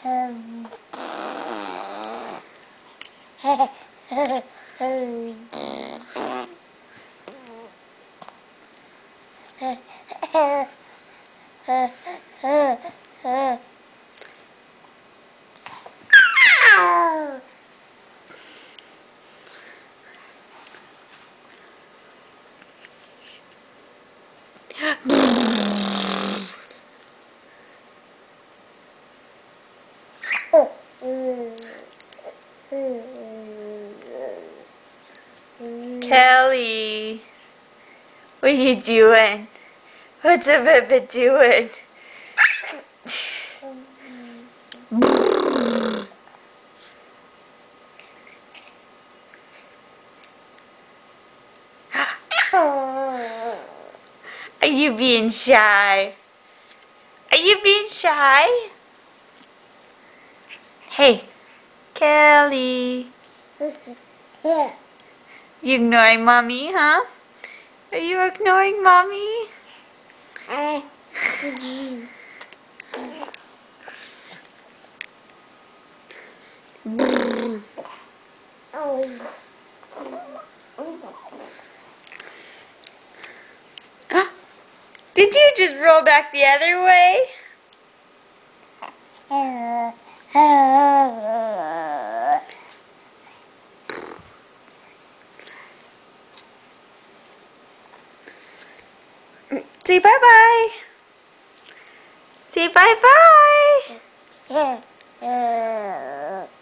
Kelly, what are you doing? What's a baby doing? Are you being shy? Are you being shy? Hey, Kelly. You ignoring mommy, huh? Are you ignoring mommy? Did you just roll back the other way? Say bye-bye. Say bye-bye.